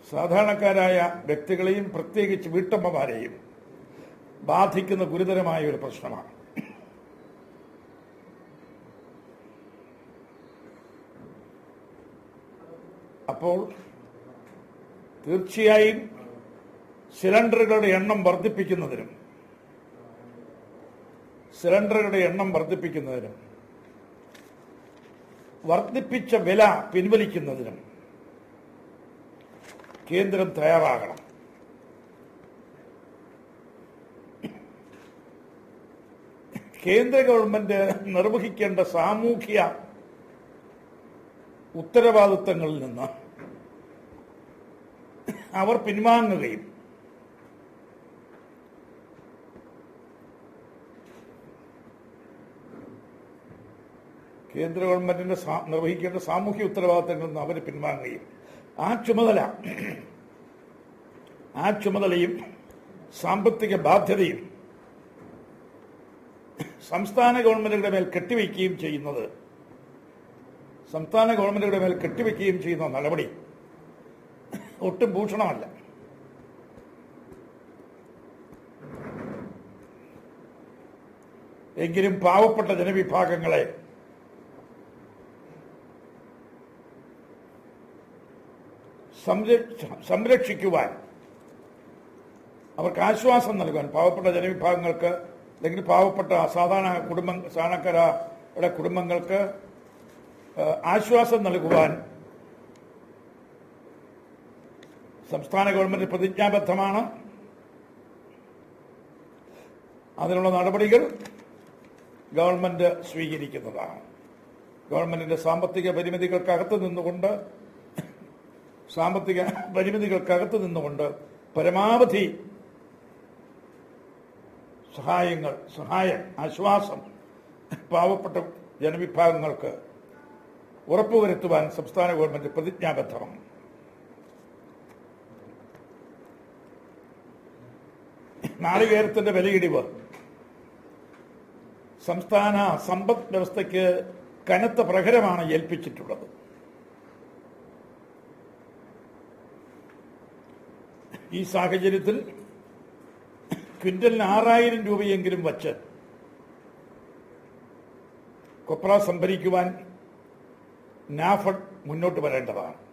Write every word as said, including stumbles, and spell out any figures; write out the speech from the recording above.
സാധാരണക്കാരായ വ്യക്തികളെയും പ്രത്യേകിച്ച് വീട്ടമ്മമാരെയും ബാധിക്കുന്ന ഗുരുതരമായ ഒരു പ്രശ്നമാണ്. അപ്പോൾ തീർച്ചയായും സിലിണ്ടറുകളുടെ എണ്ണം വർദ്ധിപ്പിക്കുന്നതിനും സിലിണ്ടറുകളുടെ എണ്ണം വർദ്ധിപ്പിക്കുന്നതിനും വർദ്ധിപ്പിച്ച വില പിൻവലിക്കുന്നതിനും കേന്ദ്രം തയ്യാറാകണം. കേന്ദ്ര ഗവൺമെന്റ് നിർവഹിക്കേണ്ട സാമൂഹ്യ ഉത്തരവാദിത്തങ്ങളിൽ നിന്ന് അവർ പിൻവാങ്ങുകയും കേന്ദ്ര ഗവൺമെന്റിന്റെ നിർവഹിക്കേണ്ട സാമൂഹ്യ ഉത്തരവാദിത്തങ്ങളിൽ നിന്ന് അവർ പിൻവാങ്ങുകയും ആ ചുമതല ആ ചുമതലയും സാമ്പത്തിക ബാധ്യതയും സംസ്ഥാന ഗവൺമെന്റുകളുടെ മേൽ കെട്ടിവയ്ക്കുകയും ചെയ്യുന്നത് സംസ്ഥാന ഗവൺമെന്റുകളുടെ മേൽ കെട്ടിവയ്ക്കുകയും ചെയ്യുന്ന നടപടി ഒട്ടും ഭൂഷണമല്ല. എങ്കിലും പാവപ്പെട്ട ജനവിഭാഗങ്ങളെ സംരക്ഷിക്കുവാൻ, അവർക്ക് ആശ്വാസം നൽകുവാൻ, പാവപ്പെട്ട ജനവിഭാഗങ്ങൾക്ക് അല്ലെങ്കിൽ പാവപ്പെട്ട സാധാരണ കുടുംബ സാധാരണക്കാരുടെ കുടുംബങ്ങൾക്ക് ആശ്വാസം നൽകുവാൻ സംസ്ഥാന ഗവൺമെന്റ് പ്രതിജ്ഞാബദ്ധമാണ്. അതിനുള്ള നടപടികൾ ഗവൺമെന്റ് സ്വീകരിക്കുന്നതാണ്. ഗവൺമെന്റിന്റെ സാമ്പത്തിക പരിമിതികൾക്കകത്ത് നിന്നുകൊണ്ട് സാമ്പത്തിക പരിമിതികൾക്കകത്ത് നിന്നുകൊണ്ട് പരമാവധി സഹായങ്ങൾ സഹായം ആശ്വാസം പാവപ്പെട്ട ജനവിഭാഗങ്ങൾക്ക് ഉറപ്പുവരുത്തുവാൻ സംസ്ഥാന ഗവൺമെന്റ് പ്രതിജ്ഞാബദ്ധമാണ്. നാളികേരത്തിന്റെ വിലയിടിവ് സംസ്ഥാന സമ്പദ് വ്യവസ്ഥയ്ക്ക് കനത്ത പ്രഹരമാണ് ഏൽപ്പിച്ചിട്ടുള്ളത്. ഈ സാഹചര്യത്തിൽ ക്വിന്റലിന് ആറായിരം രൂപയെങ്കിലും വച്ച് കൊപ്ര സംഭരിക്കുവാൻ നാഫഡ് മുന്നോട്ട് വരേണ്ടതാണ്.